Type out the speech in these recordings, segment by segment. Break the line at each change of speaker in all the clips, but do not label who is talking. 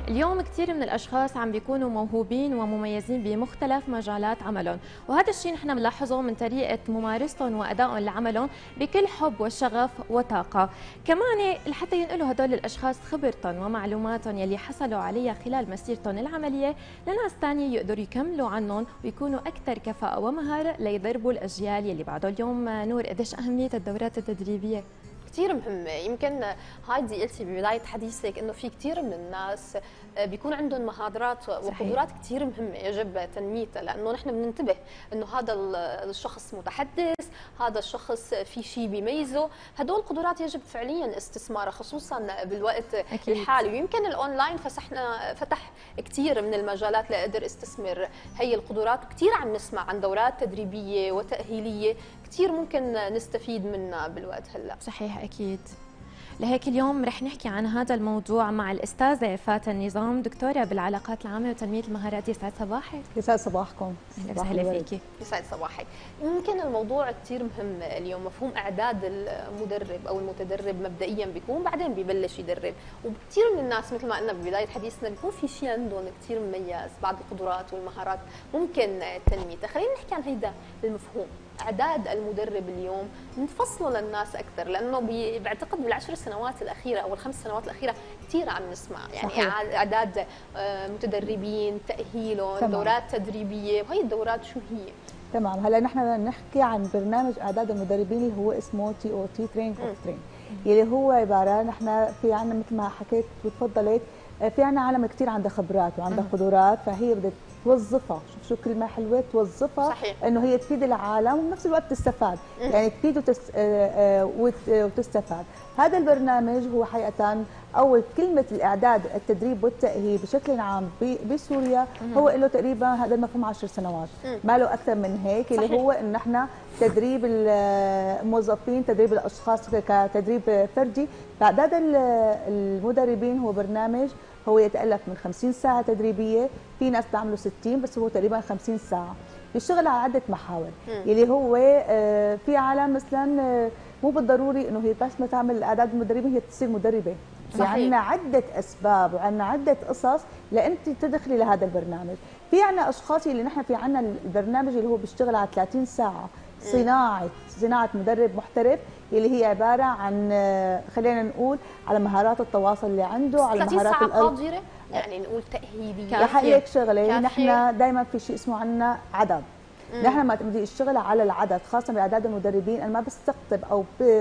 اليوم كثير من الأشخاص عم بيكونوا موهوبين ومميزين بمختلف مجالات عملهم، وهذا الشيء نحن بنلاحظه من طريقة ممارستهم وأدائهم لعملهم بكل حب وشغف وطاقة. كمان لحتى ينقلوا هدول الأشخاص خبرتهم ومعلوماتهم يلي حصلوا عليها خلال مسيرتهم العملية لناس ثانية يقدروا يكملوا عنهم ويكونوا أكثر كفاءة ومهارة ليضربوا الأجيال يلي بعده. اليوم نور، قديش أهمية الدورات التدريبية؟
كثير مهمة. يمكن هايدي قلتي ببداية حديثك انه في كثير من الناس بيكون عندهم مهارات وقدرات كثير مهمة يجب تنميتها، لانه نحن بننتبه انه هذا الشخص متحدث، هذا الشخص في شيء بيميزه، هدول القدرات يجب فعليا استثمارها خصوصا بالوقت الحالي. ويمكن الاونلاين فتح كثير من المجالات لأقدر استثمر هي القدرات. كثير عم نسمع عن دورات تدريبية وتأهيلية كثير ممكن نستفيد منها بالوقت هلا.
صحيح أكيد. لهيك اليوم رح نحكي عن هذا الموضوع مع الأستاذة فاتن نظام، دكتورة بالعلاقات العامة وتنمية المهارات. يسعد صباحك.
يسعد صباحكم.
أهلا وسهلا فيكي.
يسعد صباحك. يمكن الموضوع كثير مهم اليوم، مفهوم إعداد المدرب أو المتدرب مبدئيا بيكون، بعدين ببلش يدرب. وكثير من الناس مثل ما قلنا ببداية حديثنا بيكون في شيء عندهم كثير مميز، بعض القدرات والمهارات ممكن تنميتها. خلينا نحكي عن هيدا المفهوم اعداد المدرب اليوم، نفصله للناس اكثر، لانه بعتقد بالعشر سنوات الاخيره او الخمس سنوات الاخيره كثير عم نسمع يعني صحيح. اعداد متدربين، تاهيلهم، دورات تدريبيه، وهي الدورات شو هي؟
تمام. هلا نحن نحكي عن برنامج اعداد المدربين اللي هو اسمه TOT تريننج اوف ترين، اللي هو عباره نحن في عندنا مثل ما حكيت وتفضلت، في عندنا عالم كثير عندها خبرات وعندها قدرات، فهي بدها توظفها. شوف شو كلمه حلوه، توظفها صحيح. انه هي تفيد العالم وبنفس الوقت تستفاد، يعني تفيد وتستفاد. هذا البرنامج هو حقيقه اول كلمه الاعداد التدريب والتاهيل بشكل عام بسوريا هو له تقريبا هذا المفهوم 10 سنوات، ما له اكثر من هيك، اللي هو ان احنا تدريب الموظفين، تدريب الاشخاص كتدريب فردي. فاعداد المدربين هو برنامج هو يتألف من 50 ساعة تدريبية، في ناس بتعمله 60 بس هو تقريبا 50 ساعة. بيشتغل على عدة محاور، اللي هو في عالم مثلا مو بالضروري انه هي بس ما تعمل اعداد المدربين هي تصير مدربة. في عندنا عدة اسباب وعندنا عدة قصص لانت تدخلي لهذا البرنامج. في عندنا اشخاص اللي نحن في عندنا البرنامج اللي هو بيشتغل على 30 ساعة صناعة مدرب محترف، اللي هي عبارة عن خلينا نقول على مهارات التواصل اللي عنده، على مهارات
قادرة يعني نقول تأهيلية.
رح اقول لك شغلة، نحن دائما في شيء اسمه عندنا عدد. نحن ما بدي اشتغل على العدد، خاصة باعداد المدربين، انا ما بستقطب او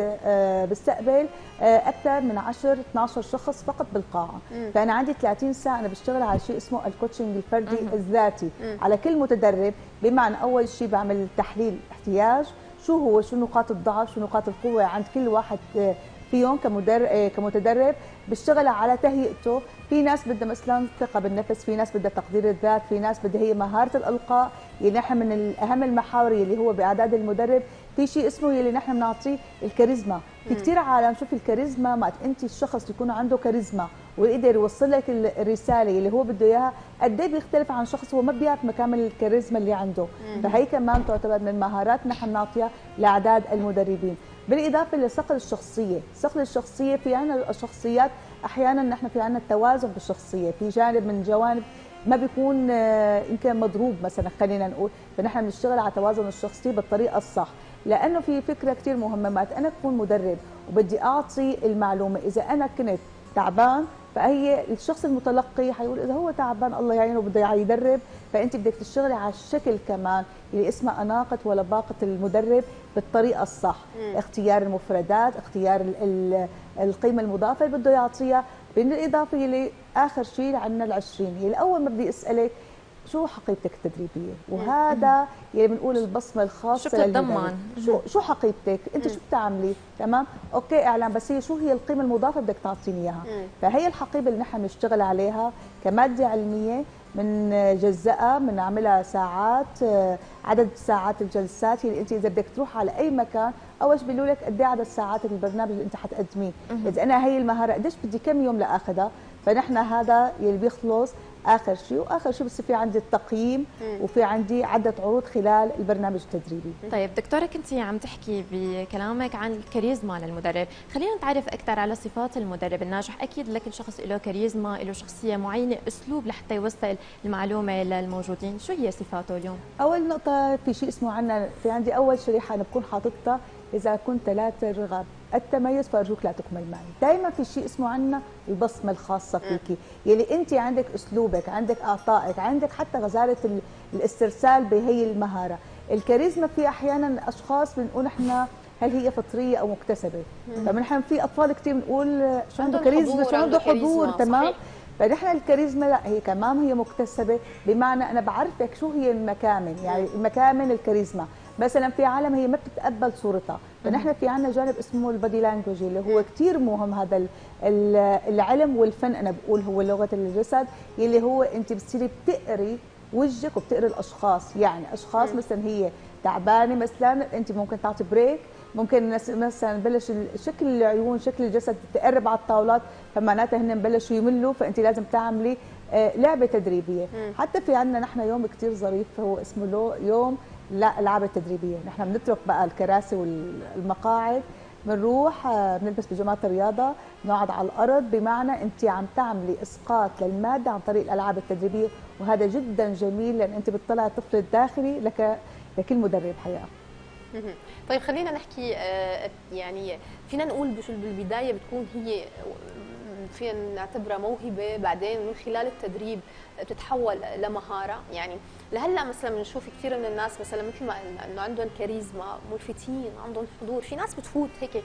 بستقبل اكثر من 10 12 شخص فقط بالقاعة. فانا عندي 30 ساعة انا بشتغل على شيء اسمه الكوتشنج الفردي الذاتي على كل متدرب. بمعنى اول شيء بعمل تحليل احتياج، شو نقاط الضعف، شو نقاط القوة عند كل واحد فيهم كمتدرب، بشتغل على تهيئته. في ناس بدها مثلا ثقه بالنفس، في ناس بدها تقدير الذات، في ناس بدها هي مهاره الالقاء، اللي نحن من اهم المحاور اللي هو باعداد المدرب في شيء اسمه اللي نحن بنعطيه الكاريزما. في كثير عالم شوف الكاريزما، ما انت الشخص يكون عنده كاريزما ويقدر يوصل لك الرساله اللي هو بده اياها، قد ايه بيختلف عن شخص هو ما بيعرف مكامن الكاريزما اللي عنده. فهي كمان تعتبر من المهارات نحن بنعطيها لاعداد المدربين. بالاضافه لصقل الشخصيه، صقل الشخصيه في عندنا الشخصيات احيانا نحن في عندنا التوازن بالشخصيه، في جانب من جوانب ما بيكون يمكن مضروب مثلا خلينا نقول، فنحن بنشتغل على توازن الشخصيه بالطريقه الصح. لانه في فكره كثير مهمه، ما انا اكون مدرب وبدي اعطي المعلومه، اذا انا كنت تعبان فهي الشخص المتلقي حيقول اذا هو تعبان الله يعينه بده يدرب، فانت بدك تشتغلي على الشكل كمان اللي اسمها اناقه ولباقه المدرب بالطريقه الصح. اختيار المفردات، اختيار القيمه المضافه اللي بده يعطيها، بالاضافه لاخر شيء عندنا ال20 اللي اول ما بدي اسالك شو حقيبتك التدريبيه، وهذا اللي بنقول البصمه الخاصه
شو بتتضمن،
شو حقيبتك انت، شو بتعملي، تمام اوكي اعلان، بس هي شو هي القيمه المضافه بدك تعطيني اياها. فهي الحقيبه اللي نحن بنشتغل عليها كماده علميه، بنجزئها، بنعملها ساعات، عدد ساعات الجلسات اللي انت اذا بدك تروح على اي مكان اول شيء بيقولوا لك قد ايه عدد ساعات البرنامج اللي انت حتقدميه. اذا انا هي المهاره قديش بدي كم يوم لاخذها، فنحن هذا يلي بيخلص اخر شيء، واخر شيء بصير في عندي التقييم وفي عندي عده عروض خلال البرنامج التدريبي.
طيب دكتوره، كنتي عم تحكي بكلامك عن الكاريزما للمدرب، خلينا نتعرف اكثر على صفات المدرب الناجح. اكيد لكل شخص له كاريزما، له شخصيه معينه، اسلوب لحتى يوصل المعلومه للموجودين، شو هي صفاته اليوم؟
اول نقطه في شيء اسمه عندنا، في عندي اول شريحه انا بكون حاططها اذا كنت لا ترغب التميز فارجوك لا تكمل معي. دائما في شيء اسمه عندنا البصمه الخاصه فيكي، يلي انت عندك اسلوبك، عندك اعطائك، عندك حتى غزاره الاسترسال بهي المهاره. الكاريزما في احيانا اشخاص بنقول احنا هل هي فطريه او مكتسبه؟ فنحن في اطفال كثير بنقول شو عنده كاريزما، شو عنده حضور، تمام؟ فنحن الكاريزما لا، هي كمان هي مكتسبه، بمعنى انا بعرفك شو هي المكامن، يعني المكامن الكاريزما. مثلا في عالم هي ما بتتقبل صورتها، فنحن في عندنا جانب اسمه البادي لانجوج اللي هو كثير مهم. هذا العلم والفن انا بقول هو لغه الجسد، اللي هو انت بتصيري بتقري وجهك وبتقري الاشخاص. يعني اشخاص مثلا هي تعبانه مثلا، انت ممكن تعطي بريك، ممكن مثلا بلش شكل العيون، شكل الجسد تقرب على الطاولات، فمعناتها هن بلشوا يملوا، فانت لازم تعملي لعبه تدريبيه. حتى في عندنا نحن يوم كثير ظريف هو اسمه يوم الالعاب التدريبيه. نحن بنترك بقى الكراسي والمقاعد، بنروح بنلبس بيجامات الرياضه، نقعد على الارض، بمعنى انت عم تعملي اسقاط للماده عن طريق الالعاب التدريبيه، وهذا جدا جميل لان انت بتطلعي الطفل الداخلي لكل مدرب حقيقه.
طيب خلينا نحكي، يعني فينا نقول بالبدايه بتكون هي فينا نعتبرها موهبه، بعدين من خلال التدريب بتتحول لمهاره. يعني لهلا مثلا بنشوف كثير من الناس مثلا مثل ما قلنا انه عندهم كاريزما، ملفتين، عندهم حضور. في ناس بتفوت هيك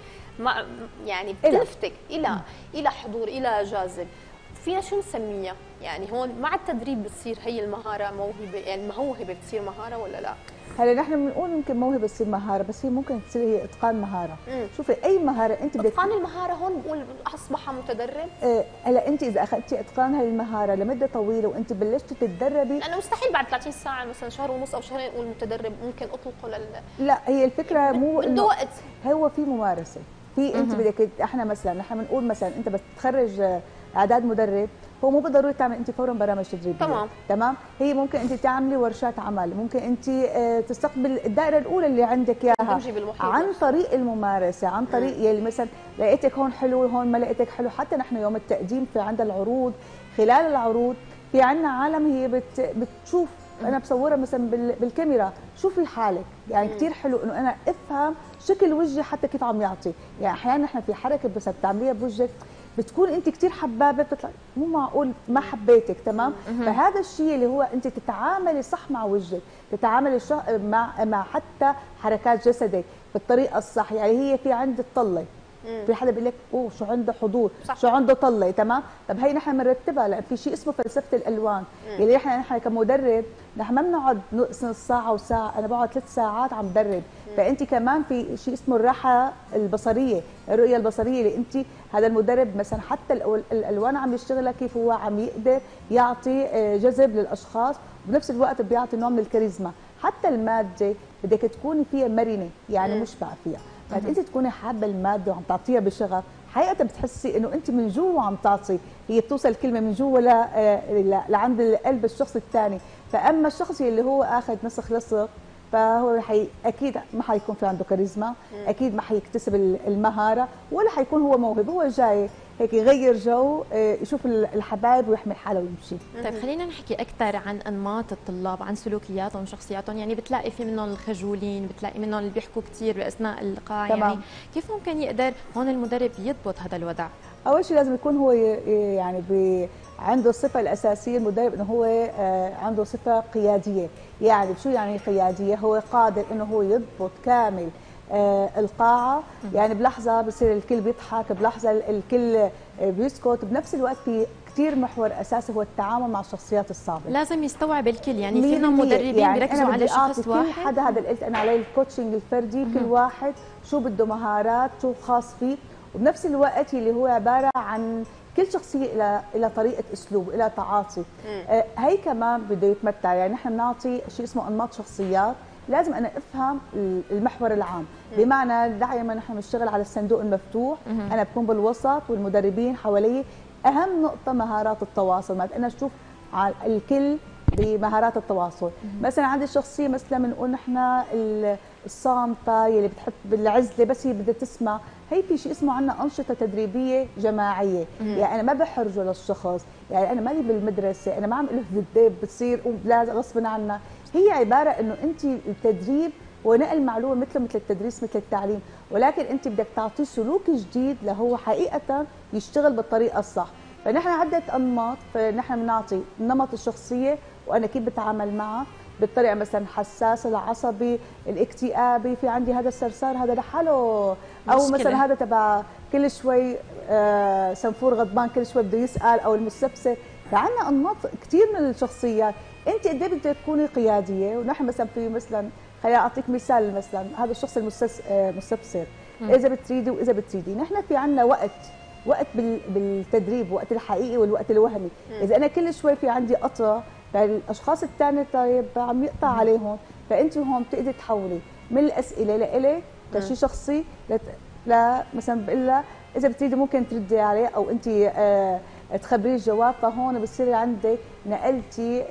يعني بتلفتك الى حضور، الى جاذب. فينا شو نسميها؟ يعني هون مع التدريب بتصير هي المهاره موهبه، يعني موهبه بتصير مهاره ولا لا؟
هلا نحن بنقول ممكن موهبه تصير مهاره، بس هي ممكن تصير هي اتقان مهاره. شوفي اي مهاره انت بدك
اتقان المهاره هون بقول اصبح متدرب.
هلا انت اذا اخذتي اتقان هاي المهاره لمده طويله وانت بلشتي تتدربي،
لانه مستحيل بعد 30 ساعه مثلا شهر ونص او شهرين نقول متدرب، ممكن اطلقه
لا هي الفكره مو
بده وقت،
هو في ممارسه، في انت بدك احنا مثلا نحن بنقول مثلا انت بس تخرج اعداد مدرب، هو مو بالضروري تعمل انت فورا برامج تدريبيه. تمام. هي ممكن انت تعملي ورشات عمل، ممكن انت تستقبل الدائره الاولى اللي عندك اياها عن طريق الممارسه، عن طريق يلي مثلا لقيتك هون حلو، هون ما لقيتك حلو. حتى نحن يوم التقديم في عندنا العروض، خلال العروض في عندنا عالم هي بتشوف، انا بصورها مثلا بالكاميرا، شوفي حالك. يعني كثير حلو انه انا افهم شكل وجهي حتى كيف عم يعطي. يعني احيانا نحن في حركه بس بتعمليها بوجهك بتكون انت كثير حبابه، بتطلع مو معقول ما حبيتك. تمام. فهذا الشيء اللي هو انت تتعاملي صح مع وجهك، تتعاملي مع حتى حركات جسدك بالطريقه الصح. يعني هي في عند الطله، في حدا بيقول لك اوه شو عنده حضور، صح. شو عنده طله. تمام. طب هي نحن بنرتبها، لان في شيء اسمه فلسفه الالوان اللي نحن كمدرب نحن ما بنقعد نص ساعه وساعه، انا بقعد 3 ساعات عم بدرب. فانت كمان في شيء اسمه الراحه البصريه، الرؤيه البصريه، اللي انت هذا المدرب مثلا حتى الالوان عم يشتغلها كيف هو عم يقدر يعطي جذب للاشخاص، وبنفس الوقت بيعطي نوع من الكاريزما. حتى الماده بدك تكوني فيها مرنه، يعني مشبع فيها. فانت تكوني حابه الماده وعم تعطيها بشغف، حقيقه بتحسي انه انت من جوا عم تعطي، هي بتوصل الكلمه من جوا لعند قلب الشخص الثاني. فاما الشخص اللي هو اخذ نسخ لصق، فهو اكيد ما حيكون في عنده كاريزما، اكيد ما حيكتسب المهاره، ولا حيكون هو موهبه. هو جاي هيك يغير جو، يشوف الحبايب ويحمل حاله ويمشي.
طيب خلينا نحكي اكثر عن انماط الطلاب، عن سلوكياتهم وشخصياتهم. يعني بتلاقي في منهم الخجولين، بتلاقي منهم اللي بيحكوا كثير باثناء اللقاء. يعني كيف ممكن يقدر هون المدرب يضبط هذا الوضع؟
اول شيء لازم يكون هو يعني عنده الصفه الاساسيه المدرب، انه هو عنده صفه قياديه. يعني شو يعني قياديه؟ هو قادر انه هو يضبط كامل القاعه. يعني بلحظه بصير الكل بيضحك، بلحظه الكل بيسكت. بنفس الوقت في كثير محور اساسي هو التعامل مع الشخصيات الصعبه،
لازم يستوعب الكل. يعني فينا مدربين يعني بيركزوا على شخص واحد.
كل حدا، هذا اللي قلت انا عليه الكوتشنج الفردي، كل واحد شو بده مهارات، شو خاص فيه، وبنفس الوقت اللي هو عباره عن كل شخصيه الى طريقه اسلوب، الى تعاطي. هي كمان بده يتمتع. يعني نحن بنعطي شيء اسمه انماط شخصيات، لازم انا افهم المحور العام. بمعنى دائما نحن بنشتغل على الصندوق المفتوح، انا بكون بالوسط والمدربين حوالي، اهم نقطه مهارات التواصل، ما انا اشوف على الكل بمهارات التواصل. مثلا عندي شخصيه مثلا بنقول نحن الصامته اللي بتحب بالعزله بس هي بدها تسمع، هي في شيء اسمه عندنا انشطه تدريبيه جماعيه، يعني انا ما بحرجه للشخص، يعني انا مالي بالمدرسه انا ما عم اقول له الديب بتصير لا غصبا عنا، هي عباره انه انت التدريب ونقل معلومه مثل التدريس مثل التعليم، ولكن انت بدك تعطيه سلوك جديد لهو حقيقه يشتغل بالطريقه الصح. فنحن عده انماط، فنحن بنعطي نمط الشخصيه وانا كيف بتعامل معها بالطريقه مثلا حساس، العصبي، الاكتئابي، في عندي هذا السرسار هذا لحاله، او
مشكلة.
مثلا هذا تبع كل شوي سنفور غضبان كل شوي بده يسال، او المستفسر. فعندنا انماط كثير من الشخصيات، انت قد ايه بدك تكوني قياديه، ونحن مثلا في مثلا خليني اعطيك مثال، مثلا هذا الشخص المستفسر اذا بتريدي واذا بتريدي، نحن في عندنا وقت بالتدريب، وقت الحقيقي والوقت الوهمي، اذا انا كل شوي في عندي قطع فالاشخاص الثانيه طيب عم يقطع عليهم، فانت هون بتقدري تحولي من الاسئله لإلك كشيء شخصي لا مثلا بقول لها اذا بتريدي ممكن تردي عليه او انت تخبريه الجواب، فهون بصير عندك نقلتي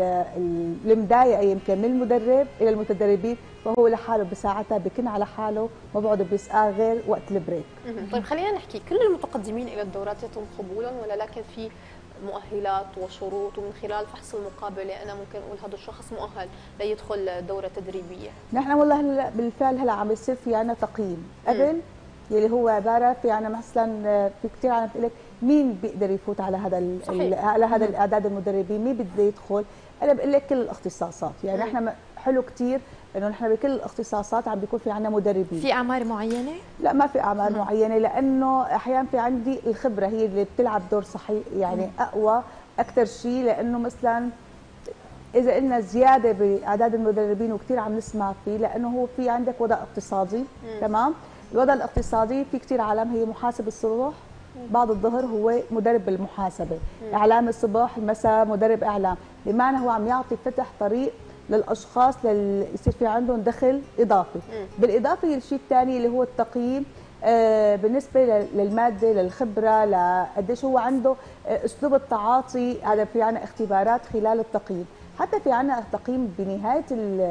المضايقه يمكن من المدرب الى المتدربين، فهو لحاله بساعتها بكون على حاله ما بقعد بيسأل غير وقت البريك.
طيب خلينا نحكي، كل المتقدمين الى الدورات يتم قبولهم ولا لكن في مؤهلات وشروط، ومن خلال فحص المقابله انا ممكن اقول هذا الشخص مؤهل ليدخل دوره تدريبيه؟
نحن والله هلا بالفعل هلا عم يصير في عنا تقييم قبل يلي هو عباره في عنا مثلا في كثير عم بتقول لك مين بيقدر يفوت على هذا على هذا الاعداد المدربين، مين بده يدخل؟ انا بقول لك كل الاختصاصات، يعني احنا حلو كثير انه نحن بكل الاختصاصات عم بيكون في عنا مدربين.
في اعمار معينه؟
لا ما في اعمار معينه، لانه احيانا في عندي الخبره هي اللي بتلعب دور صحيح، يعني اقوى اكثر شيء، لانه مثلا اذا قلنا زياده باعداد المدربين وكثير عم نسمع فيه، لانه هو في عندك وضع اقتصادي. تمام، الوضع الاقتصادي في كثير عالم هي محاسب الصبح بعد الظهر هو مدرب بالمحاسبه، اعلام الصبح المساء مدرب اعلام، بمعنى هو عم يعطي فتح طريق للاشخاص يصير في عندهم دخل اضافي. بالاضافه للشيء الثاني اللي هو التقييم بالنسبه للماده، للخبره، لقديش هو عنده اسلوب التعاطي، هذا في عنا اختبارات خلال التقييم، حتى في عنا تقييم بنهايه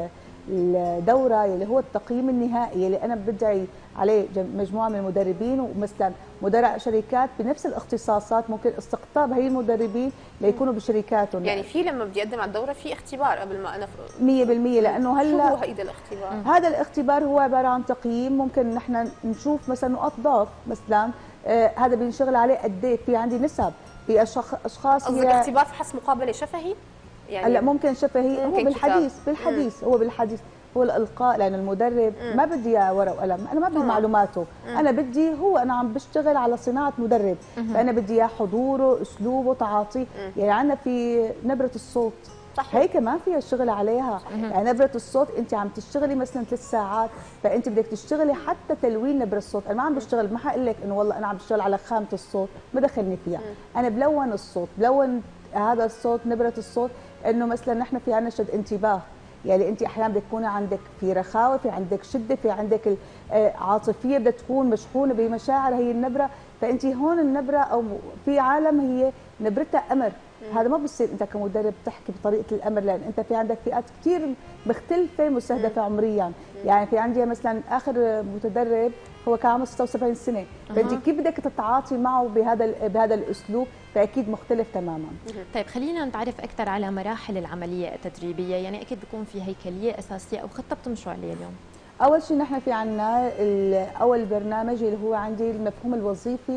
الدوره اللي هو التقييم النهائي اللي انا بدعي عليه مجموعه من المدربين، ومثلا مدراء شركات بنفس الاختصاصات ممكن استقطاب هي المدربين ليكونوا بشركاتهم.
يعني في لما بدي اقدم على الدوره في اختبار قبل ما انا
100%، لانه هلا
شو هو هيدا الاختبار؟
هذا الاختبار هو عباره عن تقييم، ممكن نحن نشوف مثلا نقاط ضعف مثلا هذا بنشتغل عليه قد ايه، في عندي نسب، في اشخاص
قصدك اختبار فحص مقابله شفهي؟
يعني هلا ممكن شفهي، هو بالحديث هو الالقاء، لان المدرب ما بدي اياه ورقه وقلم، انا ما بدي معلوماته، انا بدي هو انا عم بشتغل على صناعه مدرب، فانا بدي اياه حضوره، اسلوبه، تعاطيه، يعني عندنا في نبره الصوت صح، هي كمان فيها الشغل عليها، يعني نبره الصوت انت عم تشتغلي مثلا 3 ساعات، فانت بدك تشتغلي حتى تلوين نبره الصوت، انا ما عم بشتغل، ما حقول لك انه والله انا عم بشتغل على خامه الصوت، ما دخلني فيها، انا بلون الصوت، بلون هذا الصوت، نبره الصوت، انه مثلا نحن في عندنا شد انتباه، يعني انت احيانا بدك تكوني عندك في رخاوه، في عندك شده، في عندك عاطفيه، بدها تكون مشحونه بمشاعر هي النبره، فانت هون النبره او في عالم هي نبرتها امر، هذا ما بصير انت كمدرب تحكي بطريقه الامر، لان انت في عندك فئات كثير مختلفه مستهدفه عمريا، يعني في عندي مثلا اخر متدرب هو كان عمره 76 سنه، فانت كيف بدك تتعاطي معه بهذا الاسلوب، فاكيد مختلف تماما.
طيب خلينا نتعرف اكثر على مراحل العمليه التدريبيه، يعني اكيد بيكون في هيكليه اساسيه او خطه بتمشوا عليها اليوم.
اول شيء نحن في عندنا اول برنامج اللي هو عندي المفهوم الوظيفي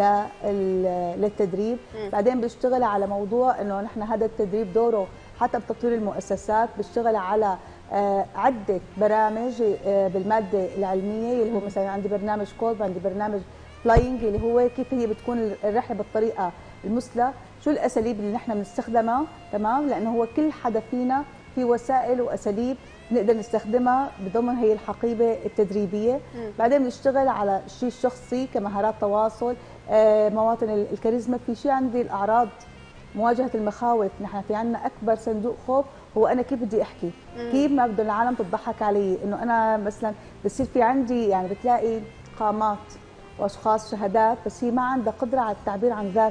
للتدريب، بعدين بيشتغل على موضوع انه نحن هذا التدريب دوره حتى بتطوير المؤسسات، بيشتغل على عده برامج بالماده العلميه، اللي هو مثلا عندي برنامج كود، عندي برنامج فلاينج اللي هو كيف هي بتكون الرحله بالطريقه المثلى، شو الاساليب اللي نحن بنستخدمها، تمام، لانه هو كل حدا فينا في وسائل واساليب نقدر نستخدمها بضمن هي الحقيبه التدريبيه. بعدين بنشتغل على شيء شخصي كمهارات تواصل، مواطن الكاريزما، في شيء عندي الاعراض، مواجهه المخاوف، نحن في عندنا اكبر صندوق خوف هو انا كيف بدي احكي، كيف ما بده العالم تضحك علي، انه انا مثلا بصير في عندي يعني بتلاقي قامات واشخاص شهادات بس هي ما عندها قدره على التعبير عن ذاتها،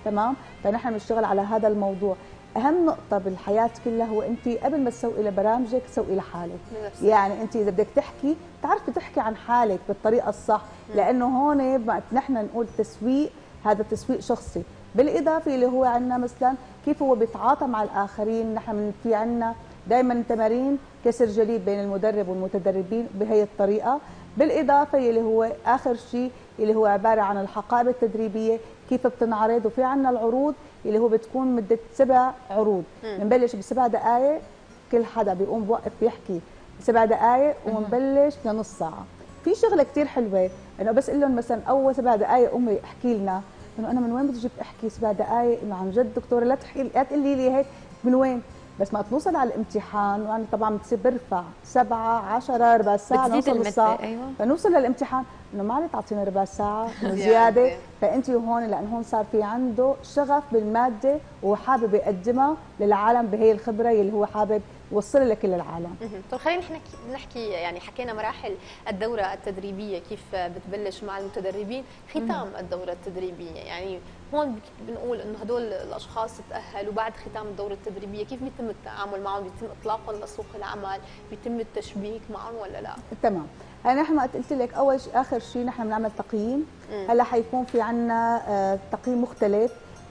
تمام. فنحن بنشتغل على هذا الموضوع. اهم نقطه بالحياه كلها هو انت قبل ما تسوقي لبرامجك سوقي لحالك. يعني انت اذا بدك تحكي تعرفي تحكي عن حالك بالطريقه الصح، لانه هون نحن نقول تسويق، هذا تسويق شخصي. بالاضافه اللي هو عندنا مثلا كيف هو بيتعاطى مع الاخرين. نحن في عندنا دائما تمارين كسر جليد بين المدرب والمتدربين بهي الطريقه. بالاضافه اللي هو اخر شيء اللي هو عباره عن الحقائب التدريبيه كيف بتنعرض. وفي عندنا العروض اللي هو بتكون مده 7 عروض، بنبلش ب7 دقائق، كل حدا بيقوم بوقف بيحكي 7 دقائق ونبلش لنص ساعه. في شغله كثير حلوه انه بس اقول لهم مثلا اول 7 دقائق امي احكي لنا انه انا من وين بدي اجيب احكي 7 دقائق، انه عن جد دكتوره لا تقولي لي هيك من وين. بس ما توصل على الامتحان، وانا طبعا بتصير برفع 7 10 ربع ساعه نوصل للساعه.
أيوة.
فنوصل للامتحان انه ما علي تعطيني ربع ساعه زياده. فانت هون لان هون صار في عنده شغف بالماده وحابب يقدمها للعالم بهي الخبره اللي هو حابب يوصلها لكل العالم.
طيب خلينا نحكي يعني حكينا مراحل الدوره التدريبيه كيف بتبلش مع المتدربين، ختام الدوره التدريبيه يعني هون بنقول انه هدول الاشخاص تاهلوا بعد ختام الدوره التدريبيه، كيف بيتم التعامل معهم؟ بيتم اطلاقهم لسوق العمل؟ بيتم التشبيك معهم ولا لا؟
تمام. هلا نحن قلت لك اول اخر شيء نحن بنعمل تقييم. هلا حيكون في عندنا تقييم مختلف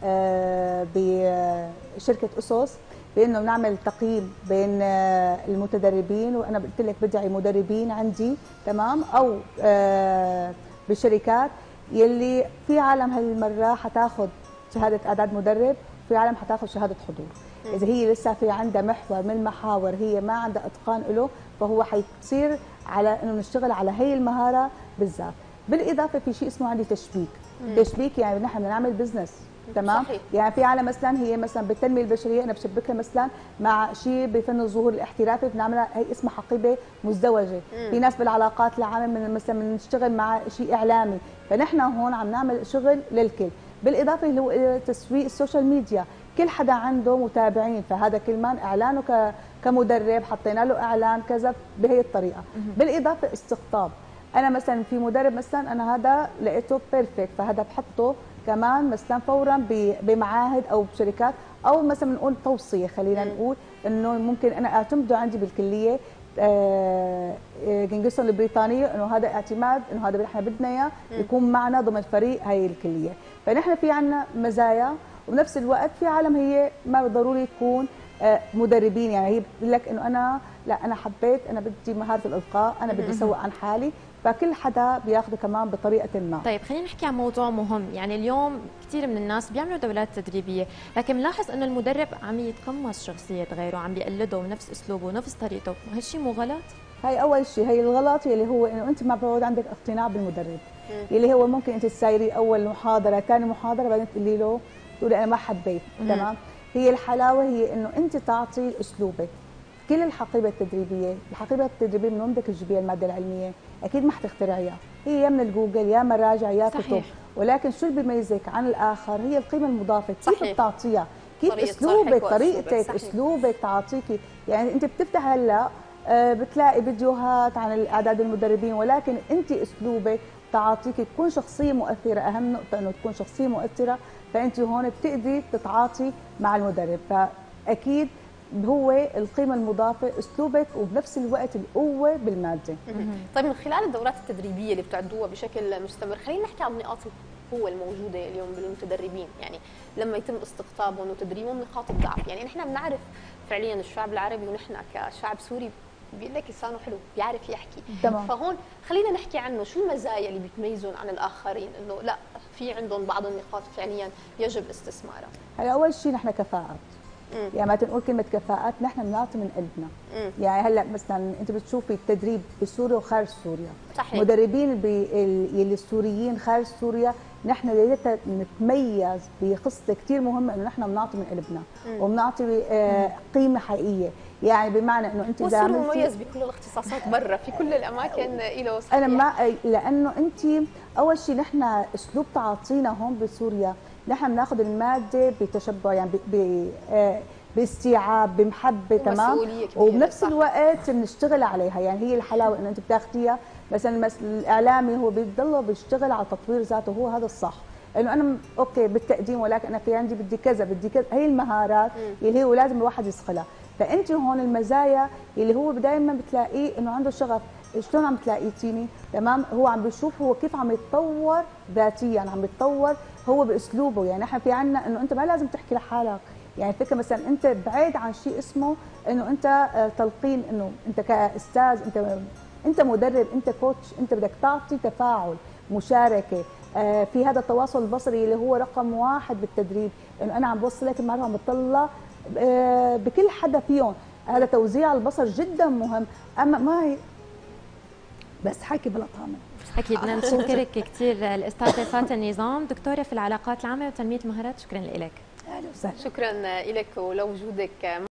بشركه اسس، بانه بنعمل تقييم بين المتدربين، وانا قلت لك بدعي مدربين عندي تمام، او بشركات يلي في عالم هالمره حتاخذ شهاده اعداد مدرب، في عالم حتاخذ شهاده حضور. اذا هي لسه في عندها محور من المحاور هي ما عندها اتقان له، فهو حيصير على انه نشتغل على هي المهاره بالذات. بالاضافه في شيء اسمه عندي تشبيك. تشبيك يعني نحن بنعمل بزنس تمام. صحيح. يعني في عالم مثلا هي مثلا بالتنميه البشريه انا بشبكها مثلا مع شيء بفن الظهور الاحترافي، بنعملها هي اسمها حقيبه مزدوجه. في ناس بالعلاقات العامه من مثلا بنشتغل مع شيء اعلامي، فنحن هون عم نعمل شغل للكل. بالاضافه اللي هو تسويق السوشيال ميديا، كل حدا عنده متابعين، فهذا كمان اعلانه كمدرب حطينا له اعلان كذا بهي الطريقه. بالاضافه استقطاب، انا مثلا في مدرب مثلا انا هذا لقيته بيرفكت، فهذا بحطه كمان مثلا فورا بمعاهد او بشركات، او مثلا بنقول توصيه، خلينا نقول انه ممكن انا اعتمده عندي بالكليه جنجسون البريطانيه، انه هذا اعتماد انه هذا نحن بدنا اياه يكون معنا ضمن فريق هاي الكليه. فنحن في عندنا مزايا، وبنفس الوقت في عالم هي ما ضروري يكون مدربين، يعني هي بتقول لك انه انا لا انا حبيت انا بدي مهاره الالقاء، انا بدي اسوق عن حالي، فكل حدا بياخذه كمان بطريقه ما.
طيب خلينا نحكي عن موضوع مهم، يعني اليوم كثير من الناس بيعملوا دورات تدريبيه، لكن بنلاحظ انه المدرب عم يتقمص شخصيه غيره، عم بيقلده ونفس اسلوبه ونفس طريقته، هالشيء مو غلط؟
هي اول شيء، هي الغلط اللي هو انه انت ما بعود عندك اقتناع بالمدرب، اللي هو ممكن انت تسايري اول محاضره ثاني محاضره بعدين تقولي له تقولي انا ما حبيت. تمام. هي الحلاوه هي انه انت تعطي اسلوبك. كل الحقيبه التدريبيه، الحقيبه التدريبيه من وين بدك تجيبيها الماده العلميه؟ اكيد ما حتخترعيها، هي يا من الجوجل يا مراجع يا كتب، ولكن شو اللي بيميزك عن الاخر؟ هي القيمه المضافه، كيف بتعطيها؟ كيف اسلوبك، طريقتك، اسلوبك تعطيكي. يعني انت بتفتح هلا بتلاقي فيديوهات عن الاعداد المدربين، ولكن انت اسلوبك تعاطيك تكون شخصيه مؤثره. اهم نقطه انه تكون شخصيه مؤثره، فانت هون بتقدري تتعاطي مع المدرب. فاكيد هو القيمه المضافه اسلوبك، وبنفس الوقت القوه بالماده.
طيب من خلال الدورات التدريبيه اللي بتعدوها بشكل مستمر، خلينا نحكي عن نقاط القوه الموجوده اليوم بالمتدربين، يعني لما يتم استقطابهم وتدريبهم نقاط الضعف. يعني نحن بنعرف فعليا الشعب العربي ونحن كشعب سوري بيقول لك لسانه حلو بيعرف يحكي.
تمام.
فهون خلينا نحكي عنه، شو المزايا اللي بتميزهم عن الاخرين، انه لا في عندهم بعض النقاط فعليا يجب استثمارها؟
هلا اول شيء نحن كفاءات. يعني ما تنقول كلمه كفاءات، نحن بنعطي من قلبنا. يعني هلا مثلا انت بتشوفي التدريب بسوريا وخارج سوريا. صحيح. مدربين يلي السوريين خارج سوريا، نحن ليتنا نتميز بقصه كثير مهمه، انه نحن بنعطي من قلبنا وبنعطي قيمه حقيقيه. يعني بمعنى انه انت
اذا عملتي مميز بكل الاختصاصات برا في كل الاماكن له صحيح.
انا ما لانه انت اول شيء نحن اسلوب تعاطينا هون بسوريا، نحن بناخذ الماده بتشبع، يعني باستيعاب، بمحبه. تمام. وبنفس الوقت بنشتغل عليها. يعني هي الحلاوه انه انت بتاخذيها مثلا الاعلامي هو بيضله بيشتغل على تطوير ذاته، هو هذا الصح. انه انا اوكي بالتقديم ولكن انا في عندي بدي كذا بدي كذا. هي المهارات اللي هو لازم الواحد يصقلها. فانت هون المزايا اللي هو دائما بتلاقيه انه عنده شغف. شلون عم تلاقيتيني؟ تمام، هو عم بيشوف هو كيف عم يتطور ذاتيا، عم يتطور هو باسلوبه. يعني احنا في عندنا انه انت ما لازم تحكي لحالك، يعني فكره مثلا انت بعيد عن شيء اسمه انه انت تلقين، انه انت كاستاذ، انت مدرب، انت كوتش، انت بدك تعطي تفاعل، مشاركه. في هذا التواصل البصري اللي هو رقم واحد بالتدريب، انه انا عم بوصلك المعلومه، عم بطلع بكل حدا فيهم. هذا توزيع البصر جدا مهم. اما ما هي بس حكي بلا طعمه.
اكيد بدنا نشكرك كثير الاستاذه فاتن نظام، دكتوره في العلاقات العامه وتنميه المهارات. شكرا لك.
اهلا وسهلا.
شكرا لك ولوجودك